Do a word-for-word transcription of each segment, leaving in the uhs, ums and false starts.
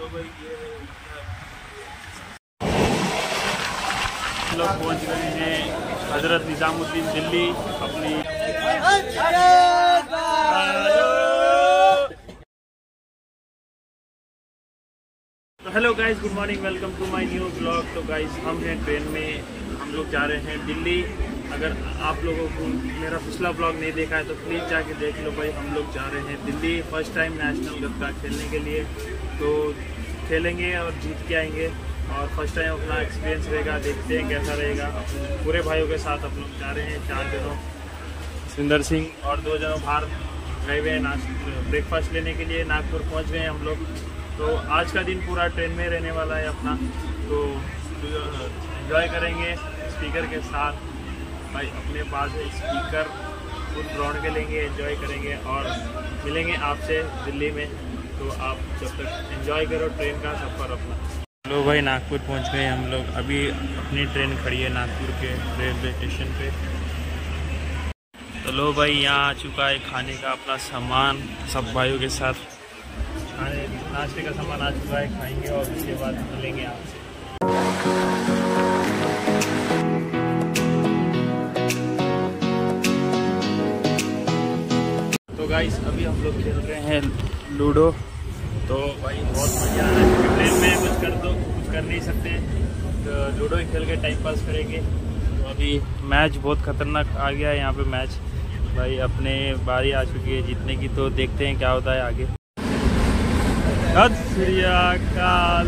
भाई ये लोग पहुंच गए हैं हजरत निजामुद्दीन दिल्ली अपनी। तो hello guys, good morning, welcome to my new blog. तो गाइस हम हैं ट्रेन में, हम लोग जा रहे हैं दिल्ली। अगर आप लोगों को मेरा पिछला ब्लॉग नहीं देखा है तो प्लीज़ जाके देख लो भाई। हम लोग जा रहे हैं दिल्ली फर्स्ट टाइम नेशनल गत्ता खेलने के लिए। तो खेलेंगे और जीत के आएंगे और फर्स्ट टाइम अपना एक्सपीरियंस रहेगा, देखते हैं कैसा रहेगा। पूरे भाइयों के साथ हम लोग जा रहे हैं, चार जनों, सुंदर सिंह और दो जनों बाहर गए हुए हैं ब्रेकफास्ट लेने के लिए। नागपुर पहुँच गए हैं हम लोग। तो आज का दिन पूरा ट्रेन में रहने वाला है अपना, तो एंजॉय करेंगे स्पीकर के साथ। भाई अपने पास है स्पीकर, फुल ग्राउंड के लेंगे, एंजॉय करेंगे और मिलेंगे आपसे दिल्ली में। तो आप जब तक एंजॉय करो ट्रेन का सफ़र अपना। लो भाई नागपुर पहुंच गए हम लोग। अभी अपनी ट्रेन खड़ी है नागपुर के रेलवे स्टेशन पे। तो लो भाई यहाँ आ चुका है खाने का अपना सामान, सब भाइयों के साथ खाने नाश्ते का सामान आ चुका है, खाएंगे और उसके बाद मिलेंगे आपसे। तो गाइस अभी हम लोग खेल रहे हैं लूडो। तो भाई बहुत मज़ा आ रहा है क्योंकि ट्रेन में कुछ कर दो कुछ कर नहीं सकते, तो लूडो ही खेल के टाइम पास करेंगे। तो अभी मैच बहुत ख़तरनाक आ गया है यहाँ पे मैच। भाई अपने बारी आ चुकी है जीतने की, तो देखते हैं क्या होता है आगे। सत श्री अकाल।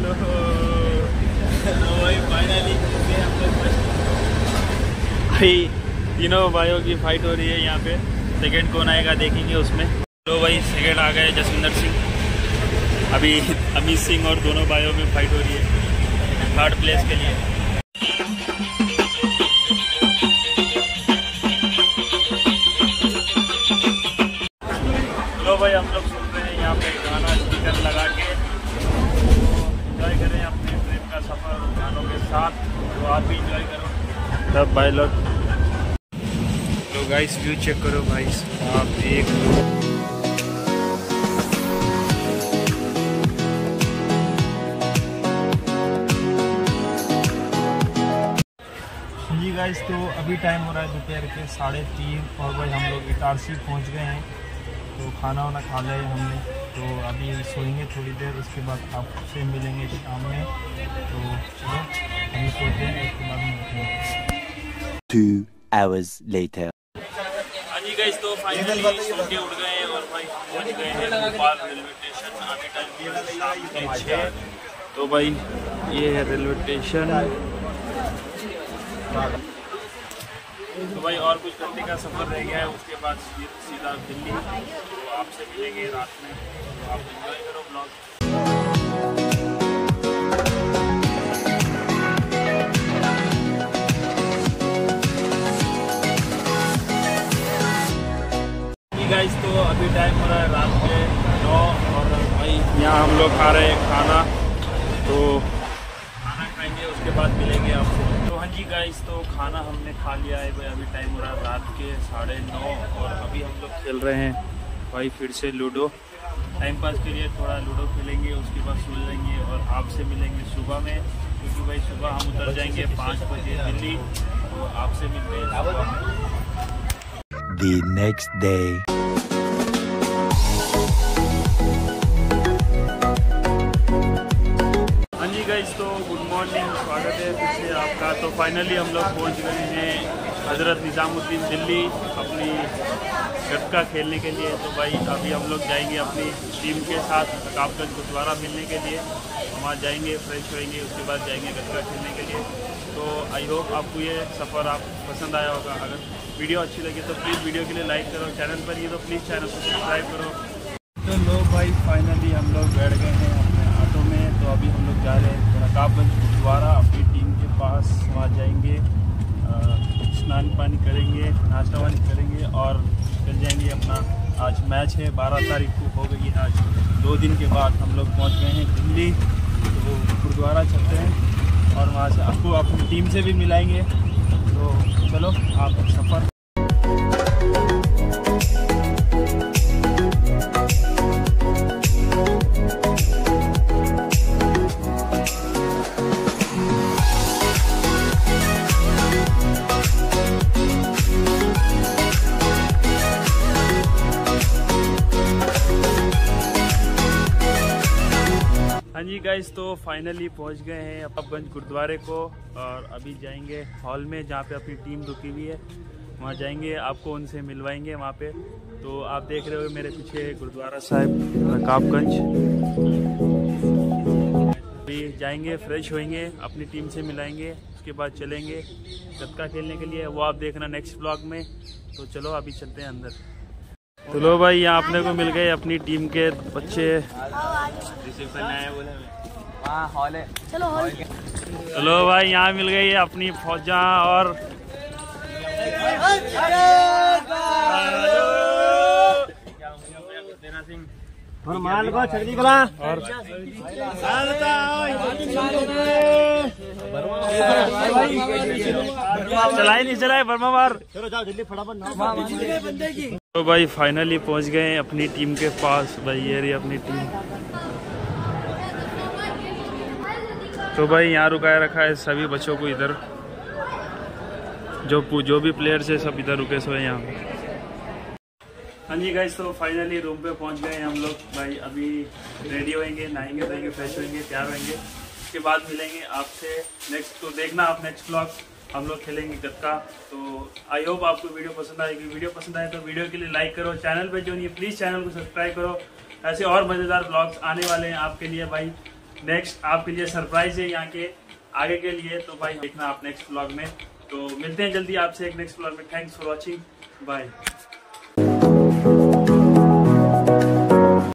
भाई फाइनली हम लोग भाई तीनों भाइयों की फाइट हो रही है यहाँ पे। सेकंड कौन आएगा देखेंगे उसमें। तो भाई सेकंड आ गए जसविंदर सिंह, अभी अमित सिंह और दोनों भाइयों में फाइट हो रही है थर्ड प्लेस के लिए। तो भाई हम लोग सुन रहे हैं यहाँ पे गाना स्पीकर लगा के, एंजॉय करें अपने ट्रेन का सफ़र गानों के साथ। तो आप भी एंजॉय करो सब भाई लोग। तो गाइस व्यू चेक करो भाई, आप देख लो। जी गाइस तो अभी टाइम हो रहा है दोपहर के साढ़े तीन और भाई हम लोग इटारसी पहुंच गए हैं। तो खाना वाना खा लिया है हमने, तो अभी सोएंगे थोड़ी देर, उसके बाद आपसे मिलेंगे शाम में। तो चलो अभी सोते हैं, उसके बाद मिलते हैं। Two hours later. हाँ जी गाइस तो फाइनली सो के उठ गए हैं और भाई पहुंच गए हैं भोपाल रेलवे स्टेशन। अभी टाइम शाम के छः। तो भाई ये है रेलवे स्टेशन। तो भाई और कुछ घंटे का सफ़र रह गया है, उसके बाद सीधा दिल्ली। तो आपसे मिलेंगे रात में, तो आप एंजॉय करो ब्लॉग। गाइस तो अभी टाइम हो रहा है रात के नौ और भाई यहाँ हम लोग खा रहे हैं खाना। तो खाना खाएंगे उसके बाद मिलेंगे आपसे। तो हाँ जी गाइस तो खाना हमने खा लिया है भाई। अभी टाइम हो रहा है रात के साढ़े नौ और अभी हम लोग खेल रहे हैं भाई फिर से लूडो। टाइम पास के लिए थोड़ा लूडो खेलेंगे, उसके बाद सो जाएंगे और आपसे मिलेंगे सुबह में, क्योंकि भाई सुबह हम उतर जाएंगे पाँच बजे दिल्ली। तो आपसे मिलते हैं सुबह। The next day. हाँ जी गाइस तो गुड मॉर्निंग, स्वागत है फिर से आपका। तो फाइनली हम लोग पहुंच गए हैं हजरत निजामुद्दीन दिल्ली अपनी गत्ता खेलने के लिए। तो भाई अभी हम लोग जाएंगे अपनी टीम के साथ रकाबगंज गुरुद्वारा मिलने के लिए। वहाँ जाएंगे, फ्रेश होएंगे, उसके बाद जाएंगे गत्ता खेलने के लिए। तो आई होप आपको ये सफ़र आप पसंद आया होगा। अगर वीडियो अच्छी लगी तो प्लीज़ वीडियो के लिए लाइक करो, चैनल पर ये तो प्लीज़ चैनल को सब्सक्राइब करो। तो लो भाई फाइनली हम लोग बैठ गए हैं अपने ऑटो में। तो अभी हम लोग जा रहे हैं रकाबगंज गुरुद्वारा अपनी टीम के पास। वहाँ जाएंगे, स्नान पानी करेंगे, नाश्ता वानी करेंगे और चल जाएंगे अपना। आज मैच है, बारह तारीख को हो गई है आज। दो दिन के बाद हम लोग पहुँच गए हैं दिल्ली। तो गुरुद्वारा चलते हैं और वहाँ से आपको अपनी टीम से भी मिलाएंगे। तो चलो आप सफ़र। हाँ जी गाइस, तो फाइनली पहुंच गए हैं अब्बगंज गुरुद्वारे को और अभी जाएंगे हॉल में जहाँ पे अपनी टीम रुकी हुई है। वहाँ जाएंगे, आपको उनसे मिलवाएंगे वहाँ पे। तो आप देख रहे हो मेरे पीछे गुरुद्वारा साहिब रकाबगंज। अभी जाएंगे, फ्रेश होएंगे, अपनी टीम से मिलाएंगे, उसके बाद चलेंगे गतका खेलने के लिए। वो आप देखना नेक्स्ट ब्लॉग में। तो चलो अभी चलते हैं अंदर। तो लो भाई, यहाँ अपने को मिल गए अपनी टीम के बच्चे। हॉल है, चलो हॉल। चलो भाई, यहाँ मिल गई अपनी फौजा और माल को छड़ी कला और चलाई नहीं चलाए वर्मा बार। चलो जाओ जल्दी फटाफट। तो भाई फाइनली पहुंच गए अपनी टीम के पास। भाई ये रही अपनी टीम। तो भाई यहाँ रुकाया रखा है सभी बच्चों को इधर, जो जो भी प्लेयर्स है सब इधर रुके सोए यहाँ। हाँ जी गाइस, तो फाइनली रूम पे पहुंच गए हम लोग। भाई अभी रेडी होएंगे, नहाएंगे धोएंगे, फ्रेश होएंगे, तैयार होएंगे, उसके बाद मिलेंगे आपसे नेक्स्ट। तो देखना आप नेक्स्ट ब्लॉग, हम लोग खेलेंगे गतका। तो आई होप आपको वीडियो पसंद आएगी। वीडियो पसंद आए तो वीडियो के लिए लाइक करो, चैनल पे जो नहीं है प्लीज़ चैनल को सब्सक्राइब करो। ऐसे और मज़ेदार ब्लॉग्स आने वाले हैं आपके लिए भाई। नेक्स्ट आपके लिए सरप्राइज है यहाँ के आगे के लिए। तो भाई देखना आप नेक्स्ट ब्लॉग में। तो मिलते हैं जल्दी आपसे एक नेक्स्ट ब्लॉग में। Thanks for watching, bye.